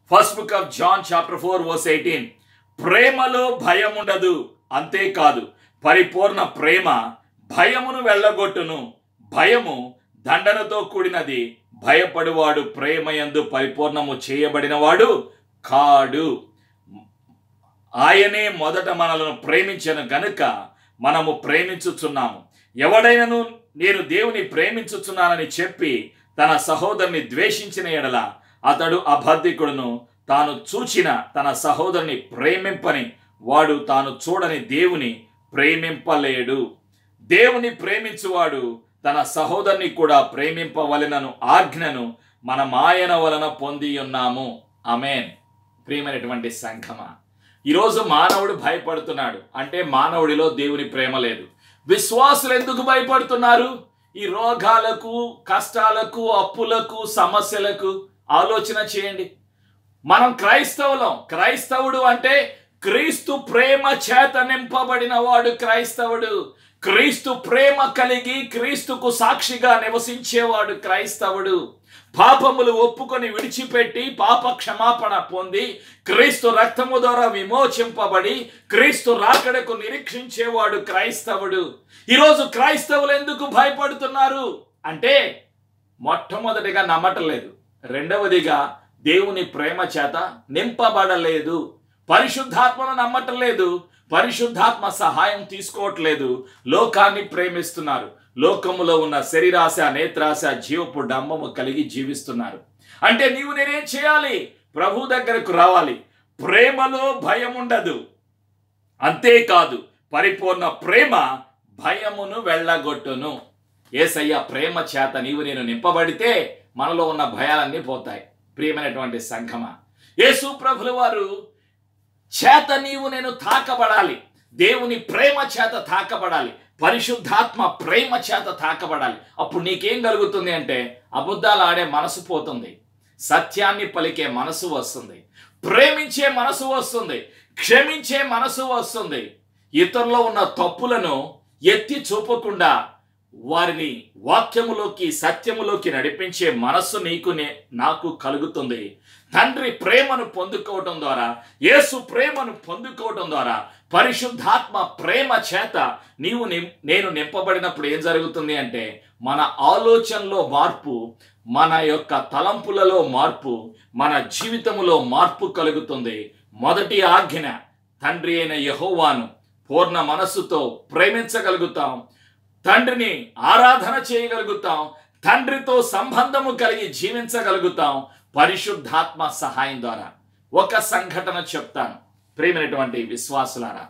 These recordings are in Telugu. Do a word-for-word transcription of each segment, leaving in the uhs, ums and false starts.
First book of John chapter four verse eighteen. ప్రేమలో భయం ఉండదు, అంతేకాదు పరిపూర్ణ ప్రేమ భయమును వెళ్ళగొట్టును. భయము దండనతో కూడినది, భయపడువాడు ప్రేమయందు పరిపూర్ణము చేయబడినవాడు కాడు. ఆయనే మొదట మనలను ప్రేమించను గనుక మనము ప్రేమించుచున్నాము. ఎవడైనను నేను దేవుని ప్రేమించుచున్నానని చెప్పి తన సహోదరుని ద్వేషించిన ఎడల అతడు అబద్ధికుడును. తాను చూచిన తన సహోదరుని ప్రేమింపని వాడు తాను చూడని దేవుని ప్రేమింపలేడు. దేవుని ప్రేమించువాడు తన సహోదరుని కూడా ప్రేమింపవలెనను ఆజ్ఞను మనం ఆయన వలన పొంది ఉన్నాము. ఆమేన్. ప్రియమైనటువంటి సంఘమా, ఈరోజు మానవుడు భయపడుతున్నాడు అంటే మానవుడిలో దేవుని ప్రేమ లేదు. విశ్వాసులు ఎందుకు భయపడుతున్నారు? ఈ రోగాలకు, కష్టాలకు, అప్పులకు, సమస్యలకు ఆలోచన చేయండి. మనం క్రైస్తవులం. క్రైస్తవుడు అంటే క్రీస్తు ప్రేమ చేత నింపబడిన వాడు క్రైస్తవుడు. క్రీస్తు ప్రేమ కలిగి క్రీస్తుకు సాక్షిగా నివసించేవాడు క్రైస్తవుడు. పాపములు ఒప్పుకొని విడిచిపెట్టి పాప క్షమాపణ పొంది క్రీస్తు రక్తము ద్వారా విమోచింపబడి క్రీస్తు రాకడకు నిరీక్షించేవాడు క్రైస్తవుడు. ఈరోజు క్రైస్తవులు ఎందుకు భయపడుతున్నారు అంటే మొట్టమొదటిగా నమ్మటలేదు, రెండవదిగా దేవుని ప్రేమ చేత నింపబడలేదు, పరిశుద్ధాత్మను నమ్మటం లేదు, పరిశుద్ధాత్మ సహాయం తీసుకోవట్లేదు, లోకాన్ని ప్రేమిస్తున్నారు. లోకములో ఉన్న శరీరాశ, నేత్రాశ, జీవపు డంబము కలిగి జీవిస్తున్నారు. అంటే నీవు నేనేం చేయాలి? ప్రభు దగ్గరకు రావాలి. ప్రేమలో భయం ఉండదు, అంతేకాదు పరిపూర్ణ ప్రేమ భయమును వెళ్ళగొట్టును. యేసయ్య ప్రేమ చేత నీవు నేను నింపబడితే మనలో ఉన్న భయాలన్నీ పోతాయి. ప్రియమైనటువంటి సంఘమా, యేసు ప్రభుల వారు చేత నీవు నేను తాకబడాలి. దేవుని ప్రేమ చేత తాకబడాలి, పరిశుద్ధాత్మ ప్రేమ చేత తాకబడాలి. అప్పుడు నీకేం కలుగుతుంది అంటే అబద్ధాలు ఆడే మనసు పోతుంది, సత్యాన్ని పలికే మనసు వస్తుంది, ప్రేమించే మనసు వస్తుంది, క్షమించే మనసు వస్తుంది. ఇతరులో ఉన్న తప్పులను ఎత్తి చూపకుండా వారిని వాక్యములోకి, సత్యములోకి నడిపించే మనస్సు నీకు నాకు కలుగుతుంది. తండ్రి ప్రేమను పొందుకోవటం ద్వారా, యేసు ప్రేమను పొందుకోవటం ద్వారా, పరిశుద్ధాత్మ ప్రేమ చేత నీవు నేను నింపబడినప్పుడు ఏం జరుగుతుంది అంటే మన ఆలోచనలో మార్పు, మన యొక్క తలంపులలో మార్పు, మన జీవితములో మార్పు కలుగుతుంది. మొదటి ఆజ్ఞ తండ్రి అయిన యెహోవాను పూర్ణ మనస్సుతో ప్రేమించగలుగుతాం, తండ్రిని ఆరాధన చేయగలుగుతాం, తండ్రితో సంబంధము కలిగి జీవించగలుగుతాం పరిశుద్ధాత్మ సహాయం ద్వారా. ఒక సంఘటన చెప్తాను ప్రియమైనటువంటి విశ్వాసులారా.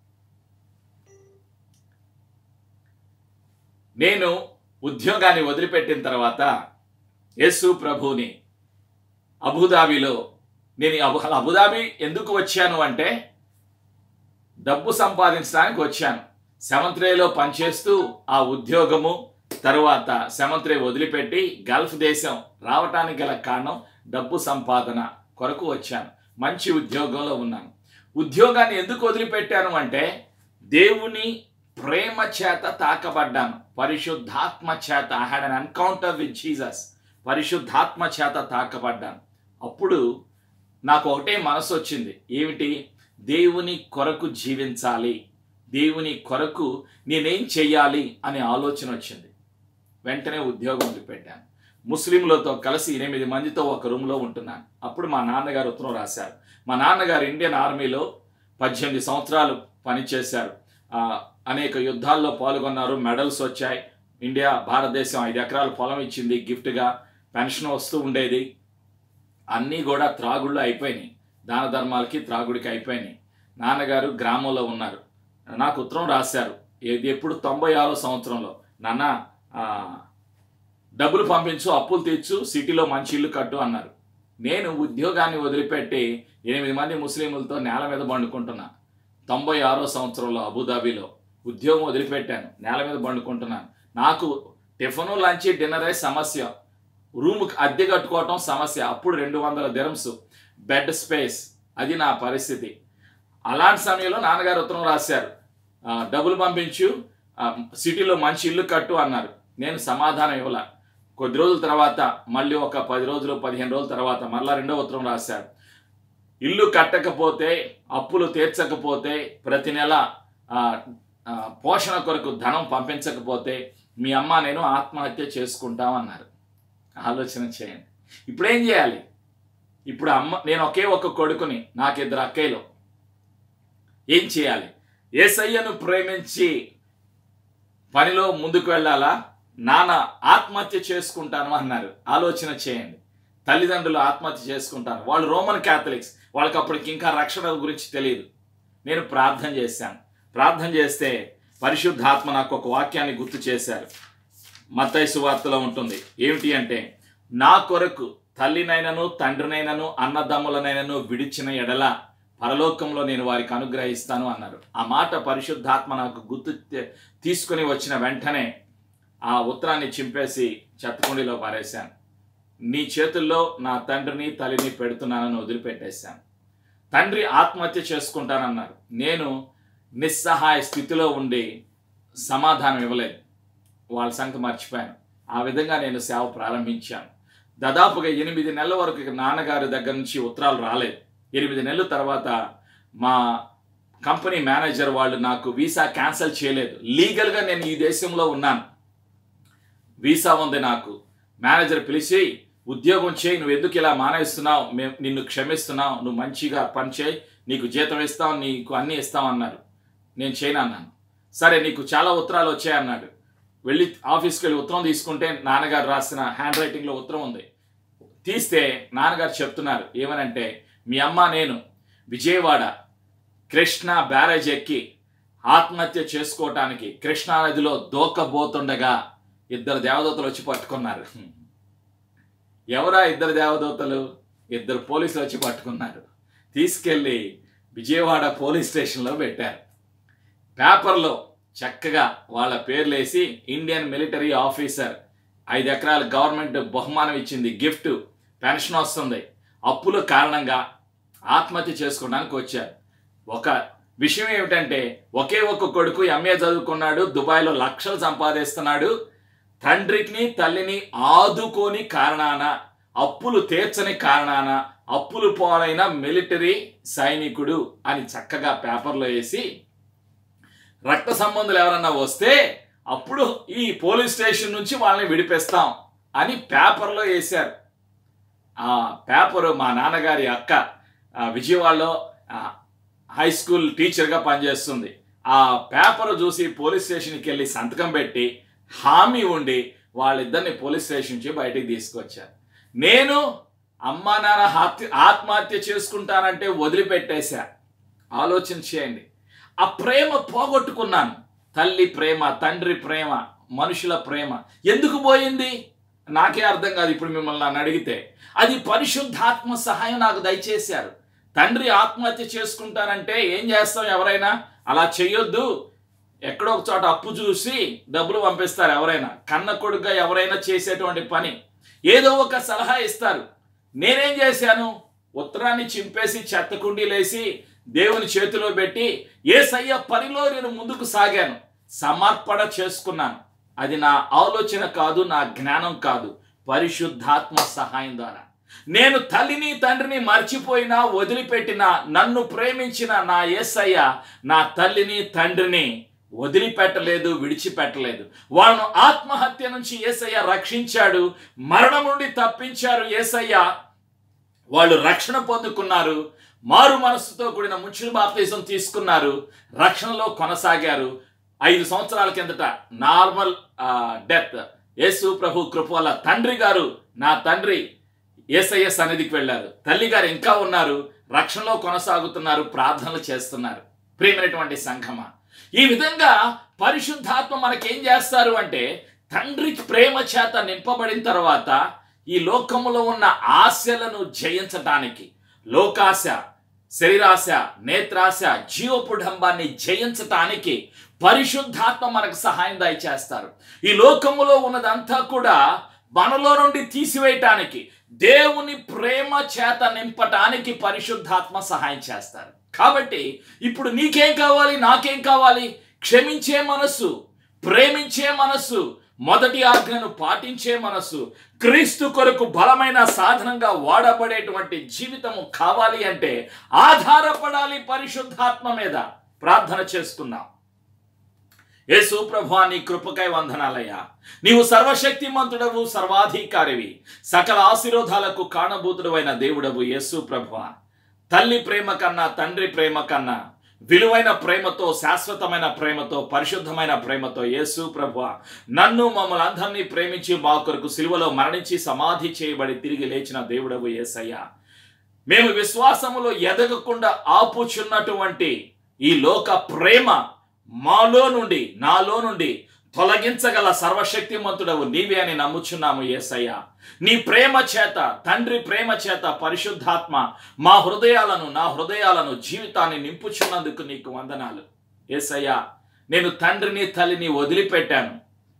నేను ఉద్యోగాన్ని వదిలిపెట్టిన తర్వాత యేసు ప్రభుని అబుదాబిలో, నేను అబుదాబి ఎందుకు వచ్చాను అంటే డబ్బు సంపాదించడానికి వచ్చాను. సెవెంత్ రేలో పనిచేస్తూ ఆ ఉద్యోగము తరువాత సెవెంత్ రే వదిలిపెట్టి గల్ఫ్ దేశం రావటానికి గల కారణం డబ్బు సంపాదన కొరకు వచ్చాను. మంచి ఉద్యోగంలో ఉన్నాను. ఉద్యోగాన్ని ఎందుకు వదిలిపెట్టాను అంటే దేవుని ప్రేమ చేత తాకబడ్డాను, పరిశుద్ధాత్మ చేత. I had an encounter with Jesus. పరిశుద్ధాత్మ చేత తాకబడ్డాను. అప్పుడు నాకు ఒకటే మనసు వచ్చింది, ఏమిటి? దేవుని కొరకు జీవించాలి, దేవుని కొరకు నేనేం చెయ్యాలి అనే ఆలోచన వచ్చింది. వెంటనే ఉద్యోగం వదిలిపెట్టాను. ముస్లింలతో కలిసి ఎనిమిది మందితో ఒక రూమ్లో ఉంటున్నాను. అప్పుడు మా నాన్నగారు ఉత్తరం రాశారు. మా నాన్నగారు ఇండియన్ ఆర్మీలో పద్దెనిమిది సంవత్సరాలు పనిచేశారు, అనేక యుద్ధాల్లో పాల్గొన్నారు, మెడల్స్ వచ్చాయి. ఇండియా భారతదేశం ఐదు ఎకరాల పొలం ఇచ్చింది గిఫ్ట్గా, పెన్షన్ వస్తూ ఉండేది. అన్నీ కూడా త్రాగుళ్ళు అయిపోయినాయి, దాన ధర్మాలకి త్రాగుడికి అయిపోయినాయి. నాన్నగారు గ్రామంలో ఉన్నారు. నాకు ఉత్తరం రాశారు, ఇది ఎప్పుడు తొంభై ఆరో సంవత్సరంలో, నాన్న డబ్బులు పంపించు, అప్పులు తీర్చు, సిటీలో మంచి ఇల్లు కట్టు అన్నారు. నేను ఉద్యోగాన్ని వదిలిపెట్టి ఎనిమిది మంది ముస్లింలతో నేల మీద పండుకుంటున్నా. తొంభై ఆరో సంవత్సరంలో అబుదాబిలో ఉద్యోగం వదిలిపెట్టాను, నేల మీద పండుకుంటున్నాను. నాకు టిఫను, లంచ్, డిన్నరే సమస్య, రూమ్కి అద్దె కట్టుకోవటం సమస్య. అప్పుడు రెండు వందల దిరమ్స్ బెడ్ స్పేస్, అది నా పరిస్థితి. అలాంటి సమయంలో నాన్నగారు ఉత్తరం రాశారు, డబ్బులు పంపించు, సిటీలో మంచి ఇల్లు కట్టు అన్నారు. నేను సమాధానం ఇవ్వాల. కొద్ది రోజుల తర్వాత మళ్ళీ ఒక పది రోజులు పదిహేను రోజుల తర్వాత మళ్ళీ రెండో ఉత్తరం రాశారు. ఇల్లు కట్టకపోతే, అప్పులు తీర్చకపోతే, ప్రతి నెల పోషణ కొరకు ధనం పంపించకపోతే మీ అమ్మ నేను ఆత్మహత్య చేసుకుంటామన్నారు. ఆలోచన చేయండి. ఇప్పుడేం చేయాలి? ఇప్పుడు అమ్మ నేను ఒకే ఒక కొడుకుని, నాకు ఇద్దరు అక్కయ్యలు. ఏం చేయాలి? యేసయ్యను ప్రేమించి పనిలో ముందుకు వెళ్ళాలా? నాన్న ఆత్మహత్య చేసుకుంటాను అన్నారు. ఆలోచన చేయండి. తల్లిదండ్రులు ఆత్మహత్య చేసుకుంటాను. వాళ్ళు రోమన్ క్యాథలిక్స్, వాళ్ళకి అప్పటికి ఇంకా రక్షణ గురించి తెలియదు. నేను ప్రార్థన చేశాను. ప్రార్థన చేస్తే పరిశుద్ధాత్మ నాకు ఒక వాక్యాన్ని గుర్తు చేశారు. మత్తయి సువార్తలో ఉంటుంది. ఏమిటి అంటే, నా కొరకు తల్లినైనను తండ్రినైనను అన్నదమ్ములనైనను విడిచిన ఎడల పరలోకంలో నేను వారికి అనుగ్రహిస్తాను అన్నారు. ఆ మాట పరిశుద్ధాత్మ నాకు గుర్తు తీసుకుని వచ్చిన వెంటనే ఆ ఉత్తరాన్ని చింపేసి చెత్తకుండీలో పారేశాను. నీ చేతుల్లో నా తండ్రిని తల్లిని పెడుతున్నానని వదిలిపెట్టేశాను. తండ్రి ఆత్మహత్య చేసుకుంటానన్నారు. నేను నిస్సహాయ స్థితిలో ఉండి సమాధానం ఇవ్వలేదు. వాళ్ళ సంగతి మర్చిపోయాను. ఆ విధంగా నేను సేవ ప్రారంభించాను. దాదాపుగా ఎనిమిది నెలల వరకు నాన్నగారి దగ్గర నుంచి ఉత్తరాలు రాలేదు. ఎనిమిది నెలల తర్వాత మా కంపెనీ మేనేజర్ వాళ్ళు నాకు వీసా క్యాన్సిల్ చేయలేదు. లీగల్గా నేను ఈ దేశంలో ఉన్నాను, వీసా ఉంది నాకు. మేనేజర్ పిలిచి, ఉద్యోగం చేయి, నువ్వు ఎందుకు ఇలా మానేస్తున్నావు, మేము నిన్ను క్షమిస్తున్నావు, నువ్వు మంచిగా పని చేయి, నీకు జీతం ఇస్తాం, నీకు అన్నీ ఇస్తాం అన్నారు. నేను చేయను అన్నాను. సరే నీకు చాలా ఉత్తరాలు వచ్చాయన్నాడు. వెళ్ళి ఆఫీస్కి వెళ్ళి ఉత్తరం తీసుకుంటే నాన్నగారు రాసిన హ్యాండ్ రైటింగ్లో ఉత్తరం ఉంది. తీస్తే నాన్నగారు చెప్తున్నారు ఏమనంటే, మీ అమ్మ నేను విజయవాడ కృష్ణా బ్యారేజ్ ఎక్కి ఆత్మహత్య చేసుకోవటానికి కృష్ణానదిలో దూకబోతుండగా ఇద్దరు దేవదూతలు వచ్చి పట్టుకున్నారు. ఎవరా ఇద్దరు దేవదూతలు? ఇద్దరు పోలీసులు వచ్చి పట్టుకున్నారు. తీసుకెళ్ళి విజయవాడ పోలీస్ స్టేషన్లో పెట్టారు. పేపర్లో చక్కగా వాళ్ళ పేర్లు వేసి, ఇండియన్ మిలిటరీ ఆఫీసర్, ఐదు ఎకరాల గవర్నమెంట్ బహుమానం ఇచ్చింది, గిఫ్ట్, పెన్షన్ వస్తుంది, అప్పుల కారణంగా ఆత్మహత్య చేసుకోవడానికి వచ్చారు. ఒక విషయం ఏమిటంటే, ఒకే ఒక్క కొడుకు ఎంఏ చదువుకున్నాడు, దుబాయ్లో లక్షలు సంపాదిస్తున్నాడు. తండ్రిని తల్లిని ఆదుకోని కారణాన, అప్పులు తీర్చని కారణాన అప్పులు పాలైన మిలిటరీ సైనికుడు అని చక్కగా పేపర్లో వేసి, రక్త సంబంధులు ఎవరన్నా వస్తే అప్పుడు ఈ పోలీస్ స్టేషన్ నుంచి వాళ్ళని విడిపిస్తాం అని పేపర్లో వేశారు. ఆ పేపరు మా నాన్నగారి అక్క విజయవాడలో హై స్కూల్ టీచర్గా పనిచేస్తుంది. ఆ పేపర్ చూసి పోలీస్ స్టేషన్కి వెళ్ళి సంతకం పెట్టి హామీ ఉండి వాళ్ళిద్దరిని పోలీస్ స్టేషన్ నుంచి బయటికి తీసుకొచ్చారు. నేను అమ్మా నాన్న హత్య ఆత్మహత్య చేసుకుంటానంటే వదిలిపెట్టేశా. ఆలోచన చేయండి. ఆ ప్రేమ పోగొట్టుకున్నాను. తల్లి ప్రేమ, తండ్రి ప్రేమ, మనుషుల ప్రేమ ఎందుకు పోయింది నాకే అర్థం కాదు. ఇప్పుడు మిమ్మల్ని నన్ను అడిగితే అది పరిశుద్ధాత్మ సహాయం నాకు దయచేశారు. తండ్రి ఆత్మహత్య చేసుకుంటానంటే ఏం చేస్తాం? ఎవరైనా అలా చెయ్యొద్దు, ఎక్కడో ఒక చోట అప్పు చూసి డబ్బులు పంపిస్తారు. ఎవరైనా కన్న కొడుకుగా ఎవరైనా చేసేటువంటి పని ఏదో ఒక సలహా ఇస్తారు. నేనేం చేశాను? ఉత్తరాన్ని చింపేసి చెత్త కుండీలేసి దేవుని చేతిలో పెట్టి యేసయ్య పనిలో నేను ముందుకు సాగాను. సమర్పణ చేసుకున్నాను. అది నా ఆలోచన కాదు, నా జ్ఞానం కాదు, పరిశుద్ధాత్మ సహాయం ద్వారా. నేను తల్లిని తండ్రిని మర్చిపోయినా, వదిలిపెట్టినా, నన్ను ప్రేమించిన నా యేసయ్య నా తల్లిని తండ్రిని వదిలిపెట్టలేదు, విడిచిపెట్టలేదు. వాళ్ళను ఆత్మహత్య నుంచి యేసయ్య రక్షించాడు, మరణం నుండి తప్పించారు యేసయ్య. వాళ్ళు రక్షణ పొందుకున్నారు, మారు మనస్సుతో కూడిన ముచ్చులు బాప్తిజం తీసుకున్నారు, రక్షణలో కొనసాగారు. ఐదు సంవత్సరాల కిందట నార్మల్ డెత్, యేసు ప్రభు కృప వల్ల తండ్రి గారు, నా తండ్రి యేసయ్య సన్నిధికి వెళ్ళారు. తల్లి గారు ఇంకా ఉన్నారు, రక్షణలో కొనసాగుతున్నారు, ప్రార్థనలు చేస్తున్నారు. ప్రియమైనటువంటి సంఘమా, ఈ విధంగా పరిశుద్ధాత్మ మనకేం చేస్తారు అంటే, తండ్రి ప్రేమ చేత నింపబడిన తర్వాత ఈ లోకములో ఉన్న ఆశలను జయించటానికి, లోకాశ, శరీరాశ, నేత్రాశ, జీవపుడంబాన్ని జయించటానికి పరిశుద్ధాత్మ మనకు సహాయం దయచేస్తారు. ఈ లోకములో ఉన్నదంతా కూడా మనలో నుండి తీసివేయటానికి, దేవుని ప్రేమ చేత నింపటానికి పరిశుద్ధాత్మ సహాయం చేస్తారు. కాబట్టి ఇప్పుడు నీకేం కావాలి, నాకేం కావాలి? క్షమించే మనస్సు, ప్రేమించే మనస్సు, మొదటి ఆజ్ఞను పాటించే మనస్సు, క్రీస్తు కొరకు బలమైన సాధనంగా వాడబడేటువంటి జీవితము కావాలి అంటే ఆధారపడాలి పరిశుద్ధాత్మ మీద. ప్రార్థన చేసుకుందాం. యేసు ప్రభువా, నీ కృపకై వందనాలయ్యా. నీవు సర్వశక్తిమంతుడవు, సర్వాధికారివి, సకల ఆశీర్వాదాలకు కారణభూతుడవైన దేవుడవు. యేసు ప్రభువా, తల్లి ప్రేమ కన్నా, తండ్రి ప్రేమ కన్నా విలువైన ప్రేమతో, శాశ్వతమైన ప్రేమతో, పరిశుద్ధమైన ప్రేమతో యేసు ప్రభువా, నన్ను మమ్మల్ని అందరినీ ప్రేమించి మా కొరకు సిలువలో మరణించి సమాధి చేయబడి తిరిగి లేచిన దేవుడవు యేసయ్యా. మేము విశ్వాసములో ఎదగకుండా ఆపుచున్నటువంటి ఈ లోక ప్రేమ మాలో నుండి, నాలో నుండి తొలగించగల సర్వశక్తిమంతుడవు నీవే అని నమ్ముచున్నాము యేసయ్యా. నీ ప్రేమ చేత, తండ్రి ప్రేమ చేత పరిశుద్ధాత్మ మా హృదయాలను, నా హృదయాలను, జీవితాన్ని నింపుచున్నందుకు నీకు వందనాలు యేసయ్యా. నేను తండ్రిని తల్లిని వదిలిపెట్టాను,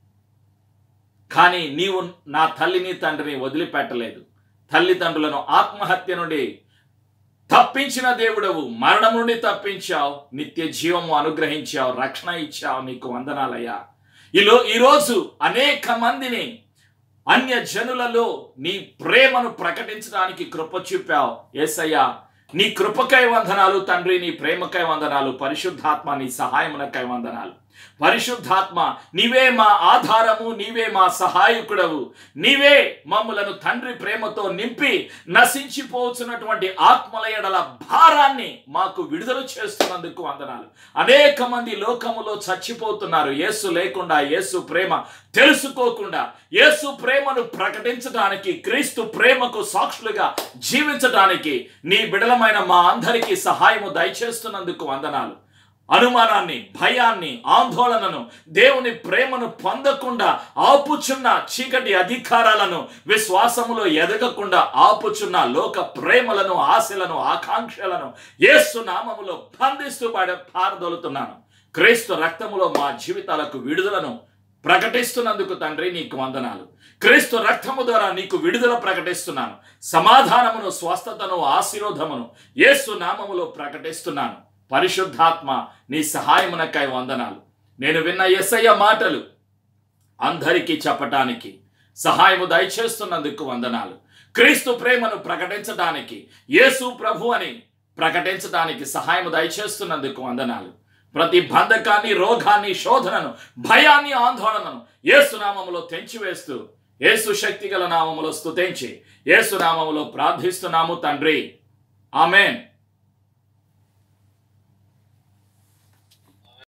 కానీ నీవు నా తల్లిని తండ్రిని వదిలిపెట్టలేదు. తల్లిదండ్రులను ఆత్మహత్య నుండి తప్పించిన దేవుడవు, మరణం నుండి తప్పించావు, నిత్య జీవము అనుగ్రహించావు, రక్షణ ఇచ్చావు. నీకు వందనాలయ్యా. ఈలో ఈరోజు అనేక మందిని అన్య జనులలో నీ ప్రేమను ప్రకటించడానికి కృప చూపావు యేసయ్యా. నీ కృపకై వందనాలు తండ్రి, నీ ప్రేమకై వందనాలు. పరిశుద్ధాత్మ నీ సహాయమునకై వందనాలు. పరిశుద్ధాత్మ నీవే మా ఆధారము, నీవే మా సహాయకుడవు. నీవే మమ్ములను తండ్రి ప్రేమతో నింపి నశించిపోతున్నటువంటి ఆత్మల ఎడల భారాన్ని మాకు విడుదల చేస్తున్నందుకు వందనాలు. అనేక మంది లోకములో చచ్చిపోతున్నారు యేసు లేకుండా, యేసు ప్రేమ తెలుసుకోకుండా. యేసు ప్రేమను ప్రకటించడానికి, క్రీస్తు ప్రేమకు సాక్షులుగా జీవించడానికి నీ బిడలమైన మా అందరికీ సహాయము దయచేస్తున్నందుకు వందనాలు. అనుమానాన్ని, భయాన్ని, ఆందోళనను, దేవుని ప్రేమను పొందకుండా ఆపుచున్న చీకటి అధికారాలను, విశ్వాసములో ఎదగకుండా ఆపుచున్న లోక ప్రేమలను, ఆశలను, ఆకాంక్షలను యేసు నామములో బంధిస్తూ పారదోలుతున్నాను. క్రీస్తు రక్తములో మా జీవితాలకు విడుదలను ప్రకటిస్తున్నందుకు తండ్రి నీకు వందనాలు. క్రీస్తు రక్తము ద్వారా నీకు విడుదల ప్రకటిస్తున్నాను. సమాధానమును, స్వస్థతను, ఆశీర్వాదమును యేసు నామములో ప్రకటిస్తున్నాను. పరిశుద్ధాత్మ నీ సహాయమునకై వందనాలు. నేను విన్న యేసయ్య మాటలు అందరికీ చెప్పటానికి సహాయము దయచేస్తున్నందుకు వందనాలు. క్రీస్తు ప్రేమను ప్రకటించడానికి, యేసు ప్రభు అని ప్రకటించడానికి సహాయము దయచేస్తున్నందుకు వందనాలు. ప్రతి బంధకాన్ని, రోగాన్ని, శోధనను, భయాన్ని, ఆందోళనను యేసు నామములో తెంచివేస్తూ, యేసు శక్తిగల నామములో స్తుతించి, యేసు నామములో ప్రార్థిస్తున్నాము తండ్రి. ఆమేన్.